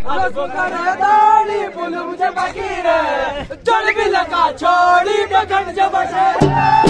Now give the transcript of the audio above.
अलगो करे दाढ़ी बोल मुझे बाकी रे जोड़ भी लगा छोड़ी बखन जब से